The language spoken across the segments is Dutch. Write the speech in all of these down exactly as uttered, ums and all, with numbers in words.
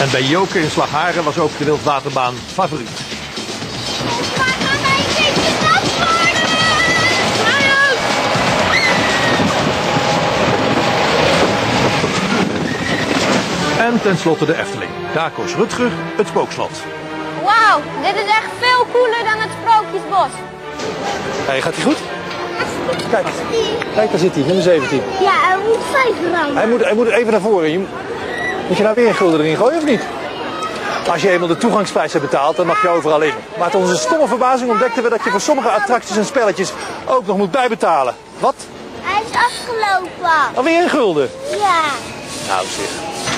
En bij Joke in Slagharen was ook de wildwaterbaan favoriet. En tenslotte de Efteling. Daar koos Rutger het spookslot. Wauw, dit is echt veel cooler dan het Sprookjesbos. Hey, gaat hij goed? Kijk, kijk, daar zit hij, nummer zeventien. Ja, hij moet vijf rammen. Hij moet, hij moet even naar voren. Je, moet je nou weer een gulden erin gooien of niet? Als je eenmaal de toegangsprijs hebt betaald, dan mag je overal in. Maar tot onze stomme verbazing ontdekten we dat je voor sommige attracties en spelletjes ook nog moet bijbetalen. Wat? Hij is afgelopen. Alweer een gulden? Ja. Nou zeg.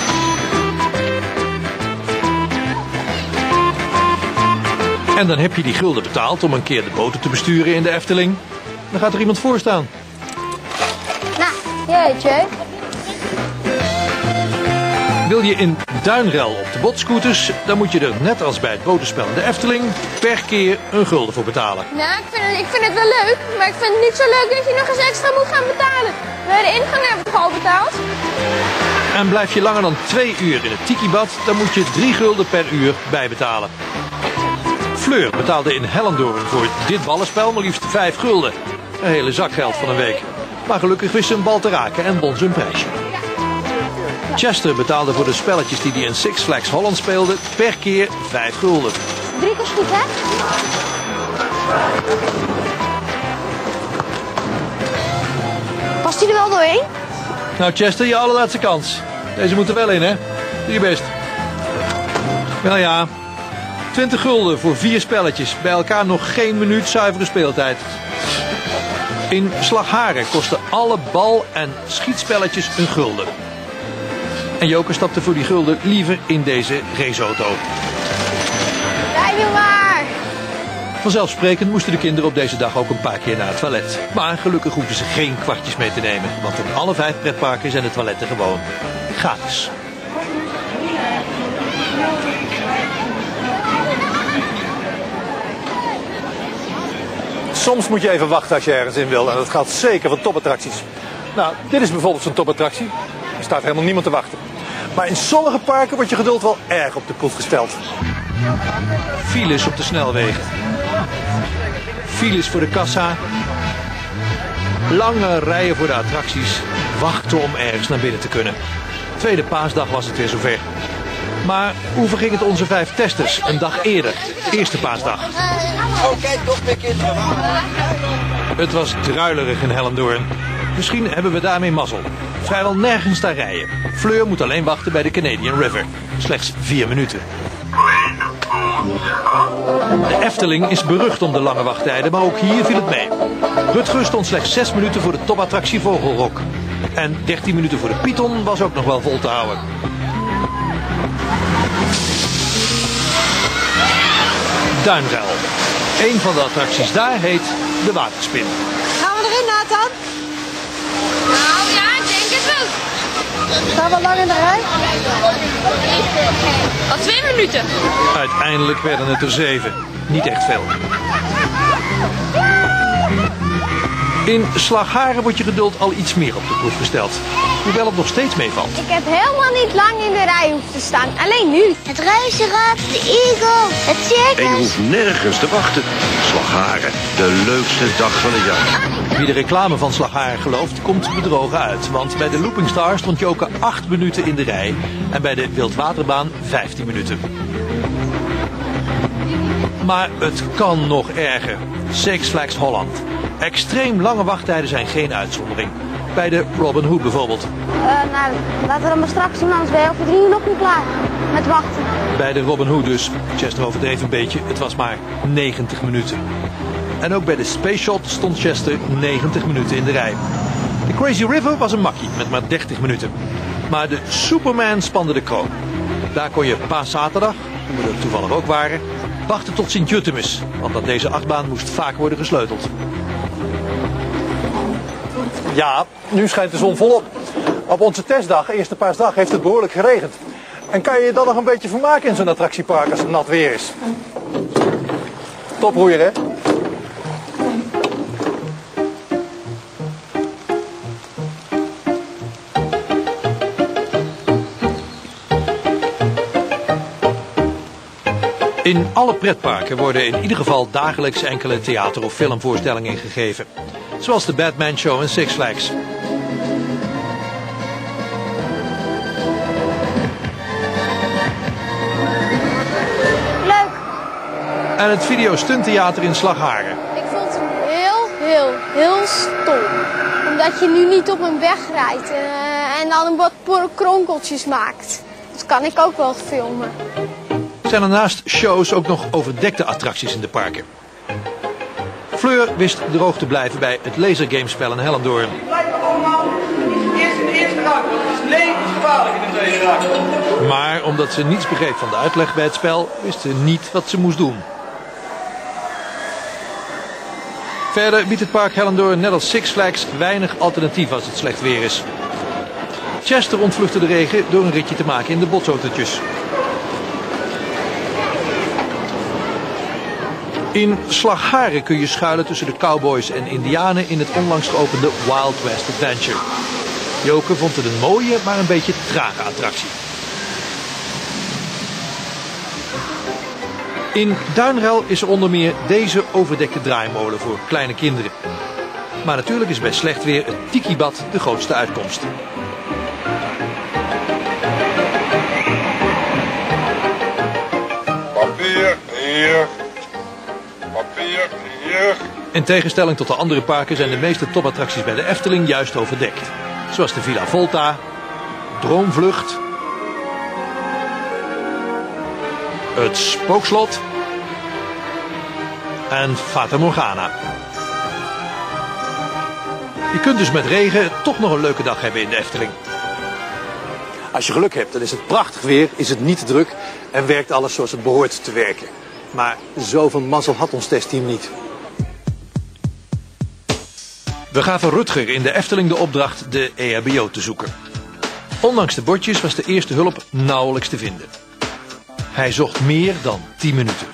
En dan heb je die gulden betaald om een keer de boten te besturen in de Efteling. Dan gaat er iemand voor staan. Nou, jeetje. Wil je in Duinrel op de botscooters, dan moet je er net als bij het botenspel in de Efteling per keer een gulden voor betalen. Nou, ik vind, het, ik vind het wel leuk, maar ik vind het niet zo leuk dat je nog eens extra moet gaan betalen. Bij de ingang hebben we toch al betaald? En blijf je langer dan twee uur in het tikibad, dan moet je drie gulden per uur bijbetalen. Fleur betaalde in Hellendoorn voor dit ballenspel maar liefst vijf gulden. Een hele zak geld van een week. Maar gelukkig wist ze een bal te raken en won ze een prijsje. Chester betaalde voor de spelletjes die hij in Six Flags Holland speelde per keer vijf gulden. Drie keer goed, hè? Past hij er wel doorheen? Nou Chester, je allerlaatste kans. Deze moet er wel in, hè? Doe je best. Wel ja, twintig gulden voor vier spelletjes. Bij elkaar nog geen minuut zuivere speeltijd. In Slagharen kosten alle bal- en schietspelletjes een gulden. En Joke stapte voor die gulden liever in deze raceauto. Rij nu maar! Vanzelfsprekend moesten de kinderen op deze dag ook een paar keer naar het toilet. Maar gelukkig hoefden ze geen kwartjes mee te nemen. Want in alle vijf pretparken zijn de toiletten gewoon gratis. Soms moet je even wachten als je ergens in wil. En dat geldt zeker voor topattracties. Nou, dit is bijvoorbeeld zo'n topattractie. Er staat helemaal niemand te wachten. Maar in sommige parken wordt je geduld wel erg op de proef gesteld. Files op de snelwegen. Files voor de kassa. Lange rijen voor de attracties. Wachten om ergens naar binnen te kunnen. Tweede paasdag was het weer zover. Maar hoe verging het onze vijf testers een dag eerder? Eerste paasdag. Oh, kijk, nog meer kinderen. Het was druilerig in Hellendoorn. Misschien hebben we daarmee mazzel. Vrijwel nergens daar rijden. Fleur moet alleen wachten bij de Canadian River. Slechts vier minuten. De Efteling is berucht om de lange wachttijden, maar ook hier viel het mee. Rutger stond slechts zes minuten voor de topattractie Vogelrok. En dertien minuten voor de Python was ook nog wel vol te houden. Duinrel. Een van de attracties daar heet de Waterspin. Gaan we erin, Nathan? Nou ja, ik denk het wel. Staan we lang in de rij? Al twee minuten. Uiteindelijk werden het er zeven. Niet echt veel. In Slagharen wordt je geduld al iets meer op de proef gesteld. Hoewel het nog steeds meevalt. Ik heb helemaal niet lang in de rij hoeven te staan. Alleen nu. Het reuzenrad, de eagle, het circus. En je hoeft nergens te wachten. Slagharen, de leukste dag van het jaar. Wie de reclame van Slagharen gelooft, komt bedrogen uit. Want bij de Looping Star stond Joke acht minuten in de rij. En bij de Wildwaterbaan vijftien minuten. Maar het kan nog erger. Six Flags Holland. Extreem lange wachttijden zijn geen uitzondering. Bij de Robin Hood bijvoorbeeld. Uh, nou, laten we dan maar straks zien, anders ben je over drie uur nog niet klaar met wachten. Bij de Robin Hood dus. Chester overdreef een beetje. Het was maar negentig minuten. En ook bij de Space Shot stond Chester negentig minuten in de rij. De Crazy River was een makkie met maar dertig minuten. Maar de Superman spande de kroon. Daar kon je paaszaterdag, toen we er toevallig ook waren, wachten tot Sint-Jutemus. Want aan deze achtbaan moest vaak worden gesleuteld. Ja, nu schijnt de zon volop. Op onze testdag, eerste paasdag, heeft het behoorlijk geregend. En kan je je dan nog een beetje vermaken in zo'n attractiepark als het nat weer is? Toproeier, hè? In alle pretparken worden in ieder geval dagelijks enkele theater- of filmvoorstellingen gegeven. Zoals de Batman Show en Six Flags. Leuk. En het Video-stunttheater in Slagharen. Ik vond het heel, heel, heel stom. Omdat je nu niet op een weg rijdt uh, en dan wat kronkeltjes maakt. Dat kan ik ook wel filmen. Zijn er naast shows ook nog overdekte attracties in de parken. Fleur wist droog te blijven bij het lasergamespel in Hellendoorn. Blijf maar allemaal. Eerst in de eerste rang, want het is levensgevaarlijk in de tweede rang. Maar omdat ze niets begreep van de uitleg bij het spel, wist ze niet wat ze moest doen. Verder biedt het park Hellendoorn net als Six Flags weinig alternatief als het slecht weer is. Chester ontvluchtte de regen door een ritje te maken in de botsautootjes. In Slagharen kun je schuilen tussen de cowboys en indianen in het onlangs geopende Wild West Adventure. Joke vond het een mooie, maar een beetje trage attractie. In Duinrel is er onder meer deze overdekte draaimolen voor kleine kinderen. Maar natuurlijk is bij slecht weer het tikibad de grootste uitkomst. Papier hier. Papier hier. In tegenstelling tot de andere parken zijn de meeste topattracties bij de Efteling juist overdekt. Zoals de Villa Volta, Droomvlucht, het Spookslot en Fata Morgana. Je kunt dus met regen toch nog een leuke dag hebben in de Efteling. Als je geluk hebt, dan is het prachtig weer, is het niet te druk en werkt alles zoals het behoort te werken. Maar zoveel mazzel had ons testteam niet. We gaven Rutger in de Efteling de opdracht de E H B O te zoeken. Ondanks de bordjes was de eerste hulp nauwelijks te vinden. Hij zocht meer dan tien minuten.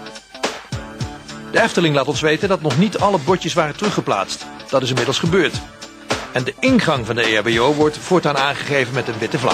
De Efteling laat ons weten dat nog niet alle bordjes waren teruggeplaatst. Dat is inmiddels gebeurd. En de ingang van de E H B O wordt voortaan aangegeven met een witte vlag.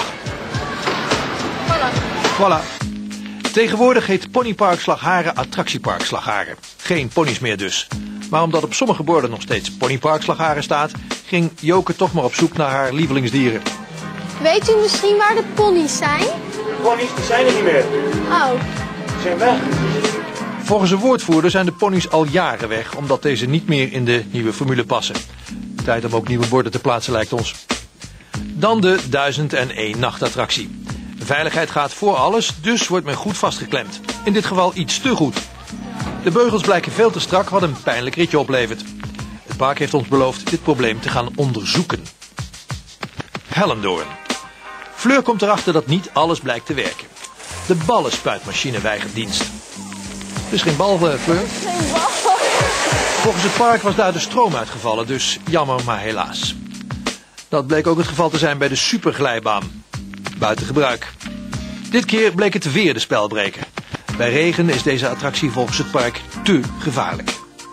Voilà. Voilà. Tegenwoordig heet Ponypark Slagharen Attractiepark Slagharen. Geen ponies meer dus. Maar omdat op sommige borden nog steeds Ponypark Slagharen staat, ging Joke toch maar op zoek naar haar lievelingsdieren. Weet u misschien waar de ponies zijn? Ponies, die zijn er niet meer. Oh. Die zijn weg. Volgens een woordvoerder zijn de ponies al jaren weg, omdat deze niet meer in de nieuwe formule passen. Tijd om ook nieuwe borden te plaatsen lijkt ons. Dan de duizend en één nachtattractie. Veiligheid gaat voor alles, dus wordt men goed vastgeklemd. In dit geval iets te goed. De beugels blijken veel te strak, wat een pijnlijk ritje oplevert. Het park heeft ons beloofd dit probleem te gaan onderzoeken. Hellendoorn. Fleur komt erachter dat niet alles blijkt te werken. De ballenspuitmachine weigert dienst. Dus geen bal, Fleur? Geen bal. Volgens het park was daar de stroom uitgevallen, dus jammer maar helaas. Dat bleek ook het geval te zijn bij de superglijbaan. Buiten gebruik. Dit keer bleek het weer de spelbreker. Bij regen is deze attractie volgens het park te gevaarlijk.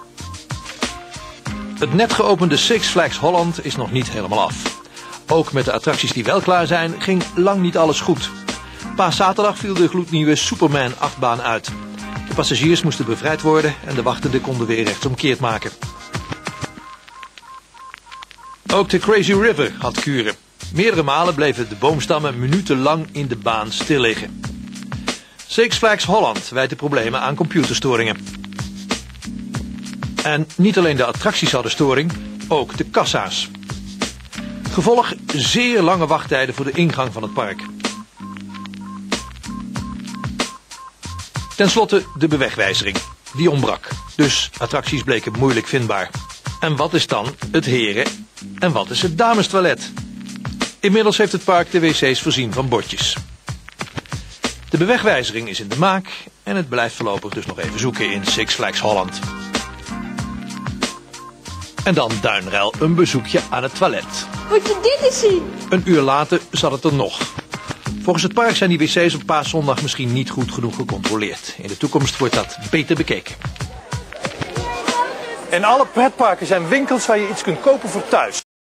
Het net geopende Six Flags Holland is nog niet helemaal af. Ook met de attracties die wel klaar zijn, ging lang niet alles goed. Paaszaterdag viel de gloednieuwe Superman achtbaan uit. De passagiers moesten bevrijd worden en de wachtenden konden weer rechtsomkeerd maken. Ook de Crazy River had kuren. Meerdere malen bleven de boomstammen minutenlang in de baan stil liggen. Six Flags Holland wijt de problemen aan computerstoringen. En niet alleen de attracties hadden storing, ook de kassa's. Gevolg zeer lange wachttijden voor de ingang van het park. Ten slotte de bewegwijzering. Die ontbrak. Dus attracties bleken moeilijk vindbaar. En wat is dan het heren- en wat is het damestoilet? Inmiddels heeft het park de wc's voorzien van bordjes. De bewegwijzering is in de maak en het blijft voorlopig dus nog even zoeken in Six Flags Holland. En dan Duinrel een bezoekje aan het toilet. Moet je dit eens zien? Een uur later zat het er nog. Volgens het park zijn die wc's op Paaszondag misschien niet goed genoeg gecontroleerd. In de toekomst wordt dat beter bekeken. En alle pretparken zijn winkels waar je iets kunt kopen voor thuis.